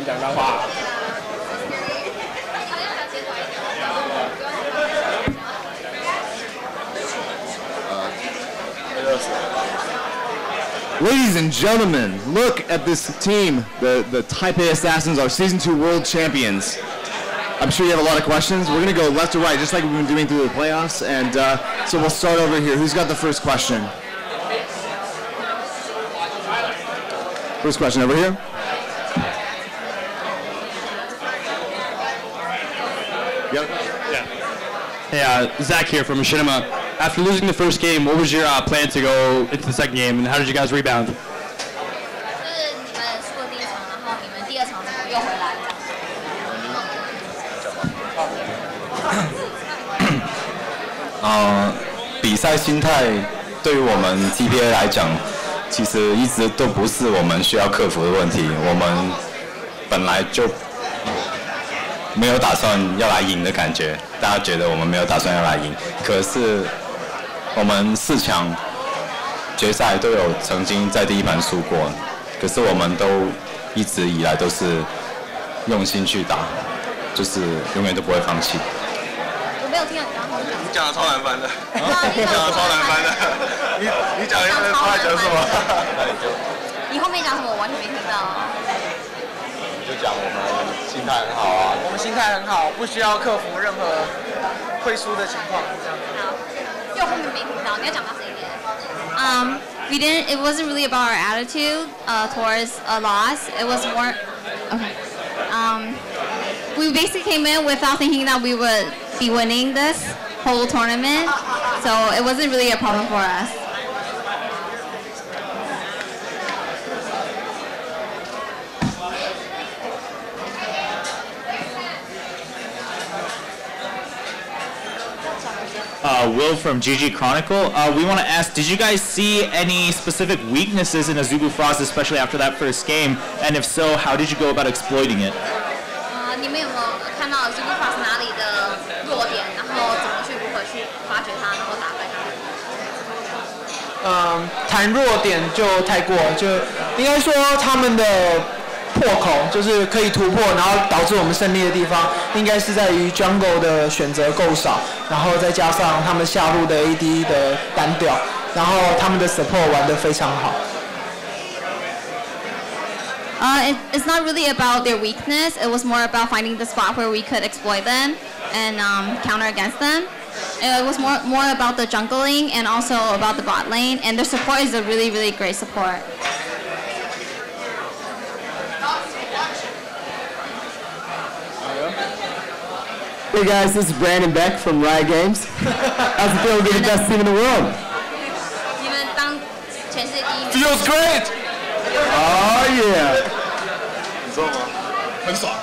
能讲脏话。 Ladies and gentlemen, look at this team. The TPA Assassins are Season 2 World Champions. I'm sure you have a lot of questions. We're going to go left to right, just like we've been doing through the playoffs. And so we'll start over here. Who's got the first question? First question over here. Yep. Yeah. Hey, Zach here from Machinima. After losing the first game, what was your plan to go into the second game, and how did you guys rebound? 就是你们输了第一场，然后你们第二场又回来比赛心态对于我们 TPA 来讲，其实一直都不是我们需要克服的问题。我们本来就没有打算要来赢的感觉，大家觉得我们没有打算要来赢，可是我们4强决赛都有曾经在第一盘输过，可是我们都一直以来都是用心去打，就是永远都不会放弃。 我没有听到你刚刚讲。 你讲的超难翻的，你讲的超难翻的，你讲的他在讲什么？ 你后面讲什么？我完全没听到。 你就讲我们心态很好啊。 我们心态很好，不需要克服任何会输的情况。这样。 好，又后面没听到，你要讲大声一点。We didn't. It wasn't really about our attitude towards a loss. It was more. Okay. We basically came in without thinking that we would be winning this whole tournament, so it wasn't really a problem for us. Will from GG Chronicle. We want to ask, did you guys see any specific weaknesses in Azubu Frost, especially after that first game? And if so, how did you go about exploiting it? 你们有没有看到 Azubu Frost 哪里的弱点，然后怎么去如何去发掘它，然后打败它？ 谈弱点就太过，就应该说他们的破口就是可以突破，然后导致我们胜利的地方，应该是在于 Jungle 的选择够少，然后再加上他们下路的 AD 的单调，然后他们的 Support 玩得非常好。 It's not really about their weakness. It was more about finding the spot where we could exploit them and counter against them. It was more about the jungling and also about the bot lane. And their support is a really, really great support. Hey guys, this is Brandon Beck from Riot Games. How's it feel to be the best team in the world? 你们当全世界第一名。 Feels great. Oh yeah. 你知道吗？很爽。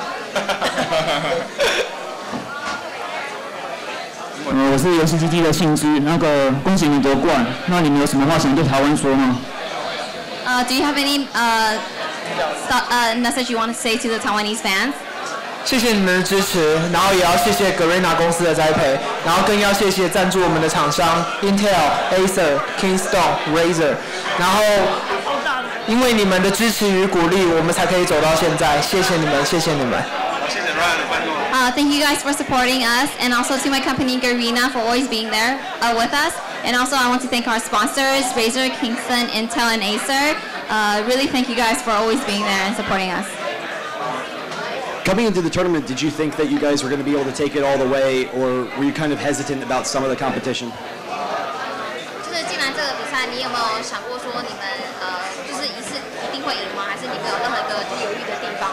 我是游戏基地的信之，恭喜你夺冠。那你们有什么话想对台湾说吗 ？Do you have any message you want to say to the Taiwanese fans? 谢谢你们的支持，然后也要谢谢 Garena 公司的栽培，然后更要谢谢赞助我们的厂商 Intel、Acer、Kingston、Razer， 然后因为你们的支持与鼓励，我们才可以走到现在。谢谢你们，谢谢你们。 谢谢 Ryan 的关注。 Thank you guys for supporting us, and also to my company Garena for always being there with us. And also I want to thank our sponsors, Razer, Kingston, Intel, and Acer. Really thank you guys for always being there and supporting us. Coming into the tournament, did you think that you guys were going to be able to take it all the way, or were you kind of hesitant about some of the competition? 就是进来这个比赛，你有没有想过说你们就是一定会赢吗？还是你们有任何一个犹豫的地方？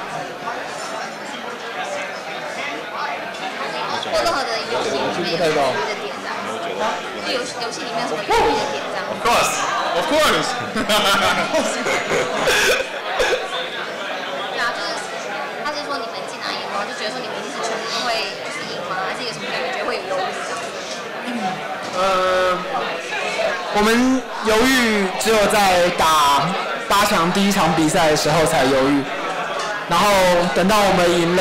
或任何的游戏里面有犹豫的点这样？就游戏里面有什么犹豫的点这样 Of course, of course. 对啊，就是他是说你们进来以后就觉得说你们一定是全部会就是赢吗？还是有什么感觉会有犹豫这样？ 我们犹豫只有在打8强第一场比赛的时候才犹豫，然后等到我们赢了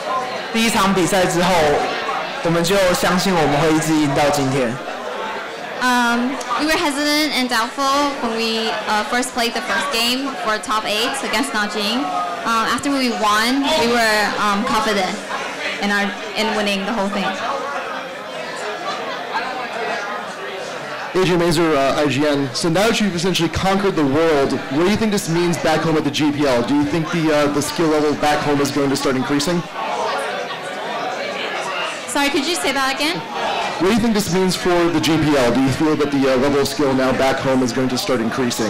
第一场比赛之后，我们就相信我们会一直赢到今天。 We were hesitant and doubtful when we first played the first game for top 8 against Nanjing. After we won, we were confident in winning the whole thing. Adrian Mazer, IGN. So now that you've essentially conquered the world, what do you think this means back home at the GPL? Do you think the skill level back home is going to start increasing? Sorry, could you say that again? What do you think this means for the GPL? Do you feel that the level of skill now back home is going to start increasing?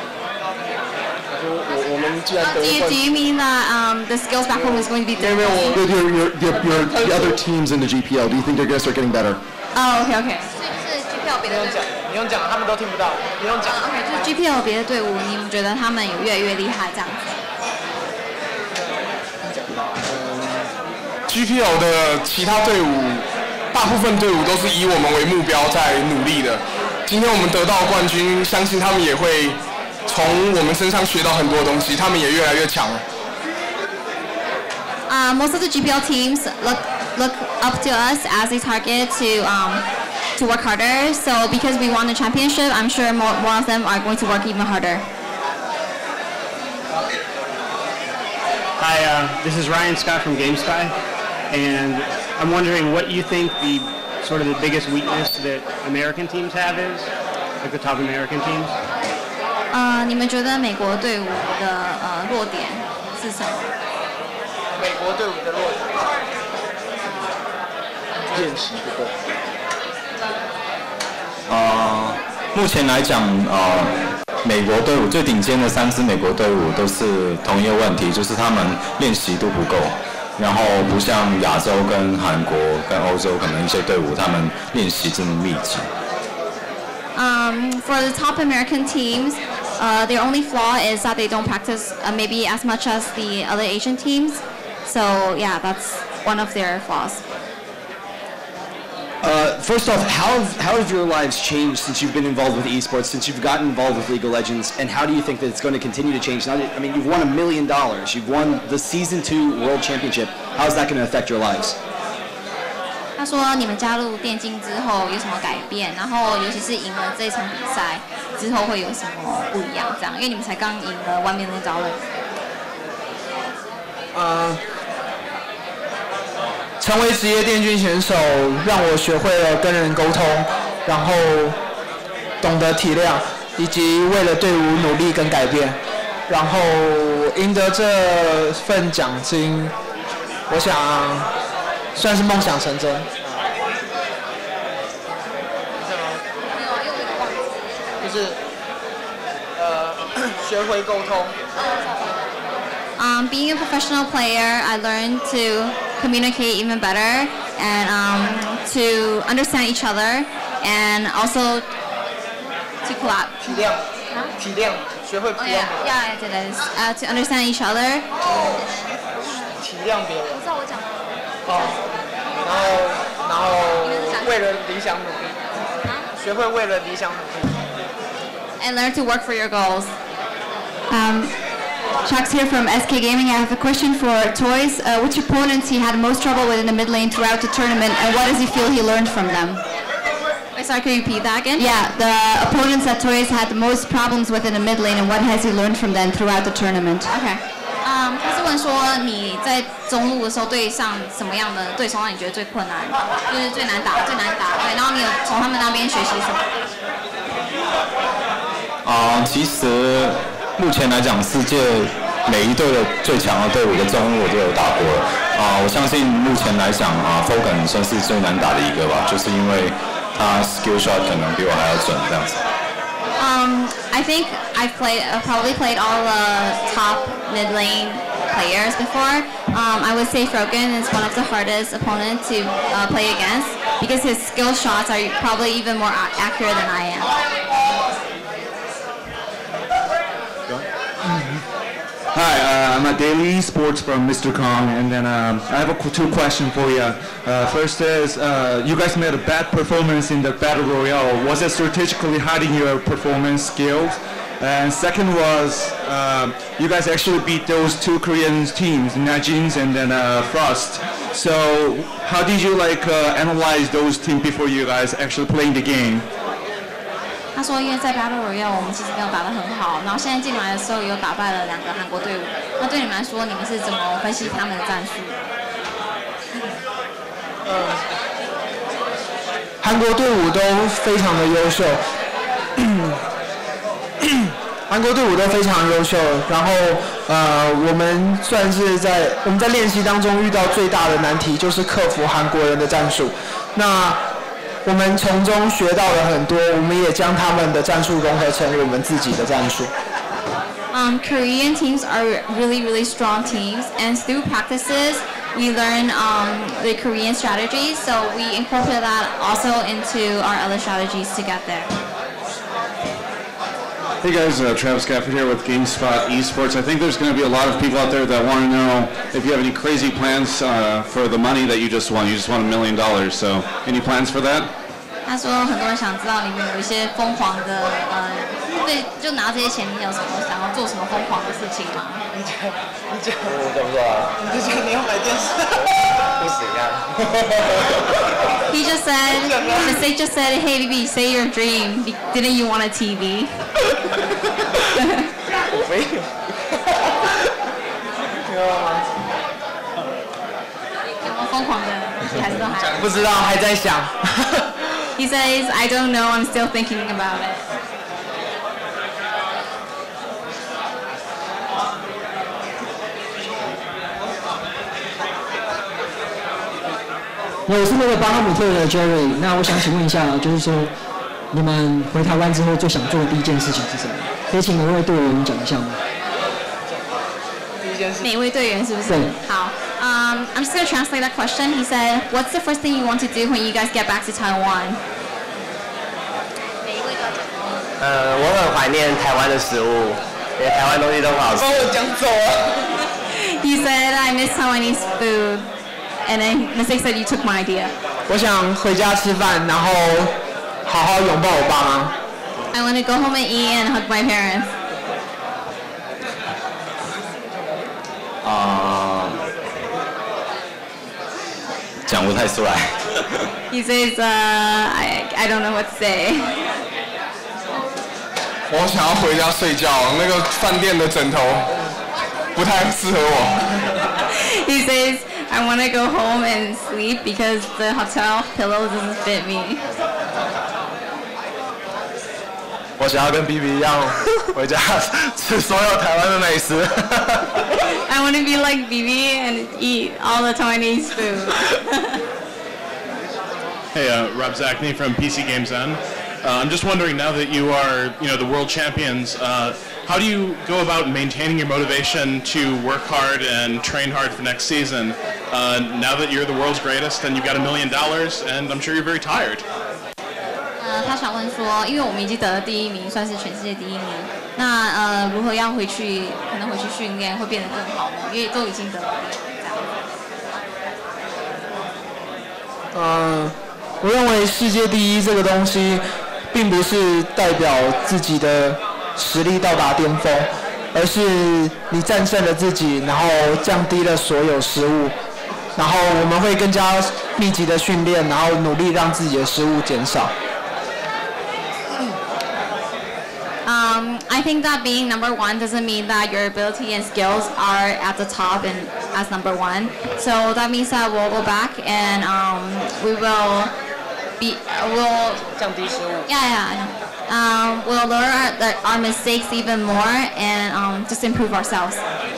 Do you mean that the skills back home is going to be different? The other teams in the GPL, do you think they're going to start getting better? Oh, okay. 你用讲，他们都听不到。你用讲。 OK， 就是 GPL 别的队伍，你们觉得他们有越来越厉害这样子 ？GPL 的其他队伍，大部分队伍都是以我们为目标在努力的。今天我们得到冠军，相信他们也会从我们身上学到很多东西，他们也越来越强了。 Most of the GPL teams look up to us as a target to work harder. So because we won the championship, I'm sure more of them are going to work even harder. Hi, this is Ryan Scott from GameSpy, and I'm wondering what you think the sort of the biggest weakness that American teams have is, like the top American teams. 你们觉得美国队伍的弱点是什么？ 美国队伍的弱点，练习不够。 目前来讲，美国队伍最顶尖的3支美国队伍都是同一个问题，就是他们练习度不够，然后不像亚洲跟韩国跟欧洲可能一些队伍他们练习这么密集。 For the top American teams, their only flaw is that they don't practice maybe as much as the other Asian teams. So yeah, that's one of their flaws. First off, how have your lives changed since you've been involved with esports, since you've gotten involved with League of Legends, and how do you think that it's going to continue to change? Now, I mean, you've won $1 million, you've won the Season 2 World Championship. How is that going to affect your lives? 他说你们加入电竞之后有什么改变？然后尤其是赢了这场比赛之后会有什么不一样？这样，因为你们才刚赢了$1 million。 成为职业电竞选手，让我学会了跟人沟通，然后懂得体谅，以及为了队伍努力跟改变，然后赢得这份奖金，我想算是梦想成真。就是学会沟通。 Being a professional player, I learned to communicate even better and to understand each other and also to collab. 体谅，学会体谅。 Yeah, it is. To understand each other. 体谅别人。 我知道我讲的。 然后为了理想努力。学会为了理想努力。 And learn to work for your goals. Chuck's here from SK Gaming. I have a question for Toys. Which opponents he had most trouble with in the mid lane throughout the tournament, and what does he feel he learned from them? Wait, sorry, can you repeat that again? Yeah, the opponents that Toys had the most problems with in the mid lane, and what has he learned from them throughout the tournament? Okay. 他是问说你在中路的时候对上什么样的对手让你觉得最困难，就是最难打，对，然后你有从他们那边学习什么？ 其实目前来讲，世界每一队的最强的队伍的中路我都有打过了。我相信目前来讲Fogan 算是最难打的一个吧，就是因为他 skill shot 可能比我还要准这样子。 I think I've probably played all the top mid lane players before. I would say Frogan is one of the hardest opponents to play against because his skill shots are probably even more accurate than I am. Hi, I'm at Daily Esports from Mr. Kong, and then I have two questions for you. First is, you guys made a bad performance in the Battle Royale. Was it strategically hiding your performance skills? And second was, you guys actually beat those two Korean teams, Najins and then Frost. So how did you analyze those teams before you guys actually playing the game? 他说因为在 Battle Royale 我们其实没有打得很好，然后现在进来的时候有打败了2个韩国队伍。那对你们来说，你们是怎么分析他们的战术？ 韩国队伍都非常的优秀，韩国队伍都非常优秀。然后我们算是我们在练习当中遇到最大的难题就是克服韩国人的战术。那我们从中学到了很多，我们也将他们的战术融合成我们自己的战术。 Korean teams are really strong teams, and through practices, we learn the Korean strategies. So we incorporate that also into our other strategies to get there. Hey guys, Travis Gafford here with GameSpot Esports. I think there's going to be a lot of people out there that want to know if you have any crazy plans for the money that you just won. You just won $1 million. So, any plans for that? 他说很多人想知道你们有一些疯狂的对，就拿这些钱，你有什么想要做什么疯狂的事情吗？ 我讲不出来。你就讲你要买电视，不行啊。 He just said, Mistake just said, hey baby, say your dream. Didn't you want a TV? 我没有。 有没有疯狂的东西还是都还？ 不知道，还在想。 He says, I don't know, I'm still thinking about it. 我是那个巴哈姆特的 Jerry， 那我想请问一下，就是说你们回台湾之后最想做的第一件事情是什么？可以请每位队员讲一下吗？ 每位队员是不是？ 对。 好。I'm just going to translate that question. He said, what's the first thing you want to do when you guys get back to Taiwan? 我很怀念台湾的食物，因为台湾东西都很好吃。 把我讲走了。 He said, I miss Taiwanese food. And then Mistake said, you took my idea. 我想回家吃饭，然后好好拥抱我爸妈。 I want to go home and eat and hug my parents. 讲不太出来。 He says, I don't know what to say. 我想要回家睡觉，那个饭店的枕头不太适合我。 He says, I want to go home and sleep because the hotel pillow doesn't fit me. 我想要跟 BB 一样回家吃所有台湾的美食。 I want to be like BB and eat all the Taiwanese food. Hey, Rob Zachney from PC Games N. I'm just wondering, now that you are, the world champions, how do you go about maintaining your motivation to work hard and train hard for next season? Now that you're the world's greatest and you've got $1 million, and I'm sure you're very tired. 他想问说，因为我们已经得了第1名，算是全世界第1名，那如何要可能回去训练，会变得更好呢？因为都已经得了这样。 我认为世界第1这个东西，并不是代表自己的实力到达巅峰，而是你战胜了自己，然后降低了所有失误，然后我们会更加密集的训练，然后努力让自己的失误减少。 I think that being number 1 doesn't mean that your ability and skills are at the top and as number 1. So that means that we'll go back and we will we'll learn our mistakes even more and just improve ourselves.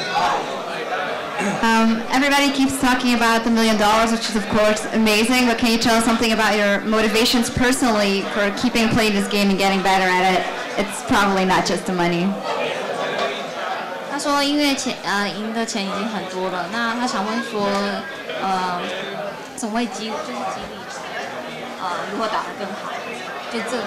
Everybody keeps talking about the $1 million, which is of course amazing, but can you tell us something about your motivations personally for keeping playing this game and getting better at it? It's probably not just the money. 他说，因为赢的钱已经很多了，那他想问说，怎么会激励如何打得更好？就这个。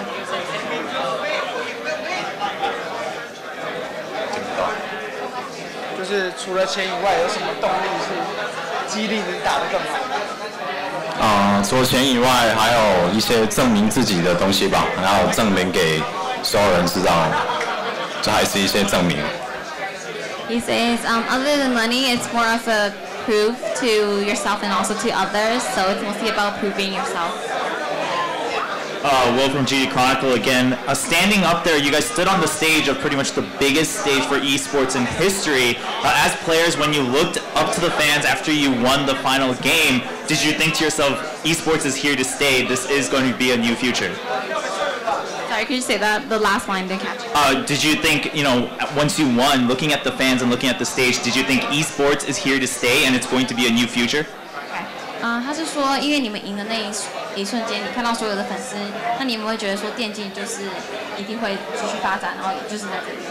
就是除了钱以外，有什么动力是激励你打得更好？ 除了钱以外，还有一些证明自己的东西吧，然后证明给所有人知道，这还是一些证明。 He says, other than money, it's more of a proof to yourself and also to others. So it's mostly about proving yourself. Will from GG Chronicle again. Standing up there, you guys stood on the stage of pretty much the biggest stage for esports in history. As players, when you looked up to the fans after you won the final game, did you think to yourself, esports is here to stay, this is going to be a new future? Sorry, could you say that? The last line didn't catch. Did you think, once you won, looking at the fans and looking at the stage, did you think esports is here to stay and it's going to be a new future? 他是说，因为你们赢的那一瞬间，你看到所有的粉丝，那你们会觉得说电竞就是一定会继续发展，然后就是在这里。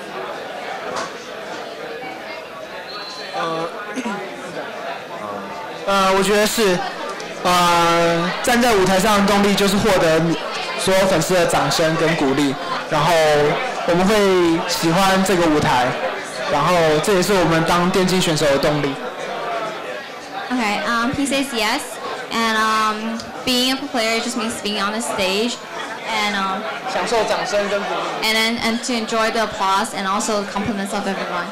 我觉得是，站在舞台上的动力就是获得所有粉丝的掌声跟鼓励，然后我们会喜欢这个舞台，然后这也是我们当电竞选手的动力。 Okay, he says yes, and being a player just means being on the stage, and 享受掌声跟鼓励 and to enjoy the applause and also the compliments of everyone.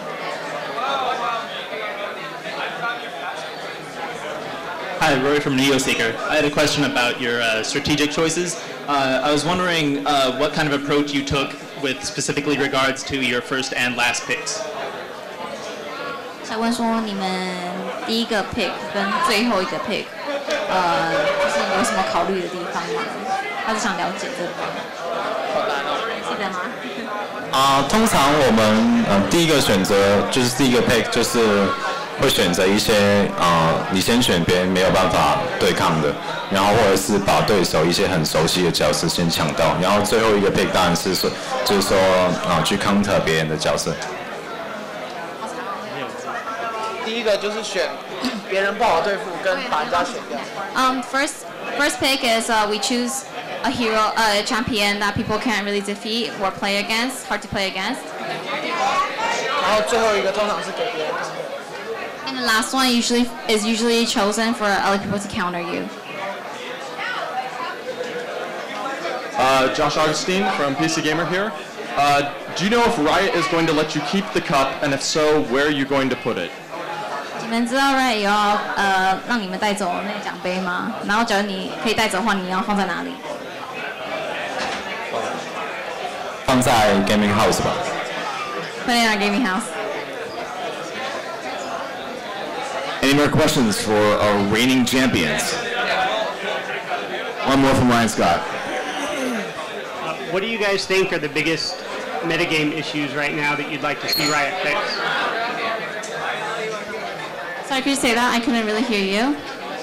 Hi, Rory from NeoSeeker. I had a question about your strategic choices. I was wondering what kind of approach you took with specifically regards to your first and last picks. 想问说你们第一个 pick 跟最后一个 pick，就是有什么考虑的地方吗？他是想了解这个。记得吗？ 通常我们第一个选择就是第一个 pick 就是会选择一些你先选别人没有办法对抗的，然后或者是把对手一些很熟悉的角色先抢到，然后最后一个 pick 当然是说就是说去 counter 别人的角色。 第一个就是选别人不好对付，跟把人家选掉。 First pick is we choose a hero, a champion that people can't really defeat or play against, hard to play against. 然后最后一个通常是给别人。 And the last one is usually chosen for other people to counter you. Josh Augustine from PC Gamer here. Do you know if Riot is going to let you keep the cup, and if so, where are you going to put it? 你们知道 Riot 要让你们带走那个奖杯吗？然后假如你可以带走的话，你要放在哪里？ 放在 gaming house 吧。 Put it in our gaming house. Any more questions for our reigning champions? One more from Ryan Scott. What do you guys think are the biggest metagame issues right now that you'd like to see Riot fix? Sorry, could you say that? I couldn't really hear you.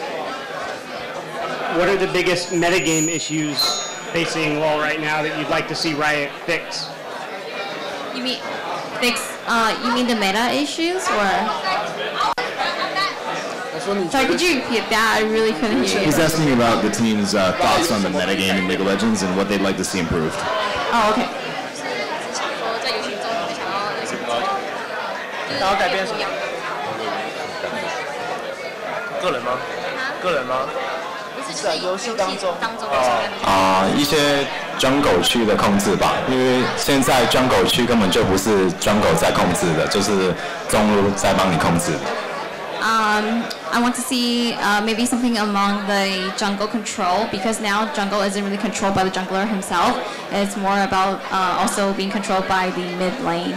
What are the biggest metagame issues facing LoL right now that you'd like to see Riot fix? You mean fix? You mean the meta issues or? Sorry, could you repeat that? I really couldn't hear you. He's asking about the team's thoughts on the metagame in League of Legends and what they'd like to see improved. Oh, okay. 然后改变什么？个人吗？个人吗？在游戏当中。 一些 jungle 区的控制吧，因为现在 jungle 区根本就不是 jungle 在控制的，就是中路在帮你控制。 I want to see maybe something among the jungle control, because now jungle isn't really controlled by the jungler himself. It's more about also being controlled by the mid lane.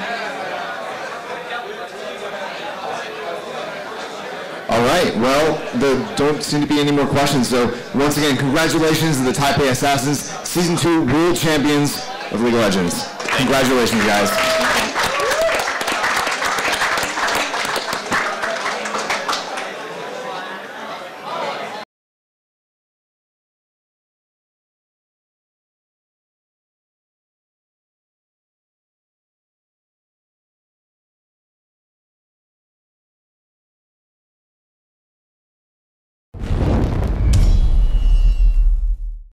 All right, well, there don't seem to be any more questions, so once again, congratulations to the TPA Assassins, Season 2 World Champions of League of Legends. Congratulations, guys.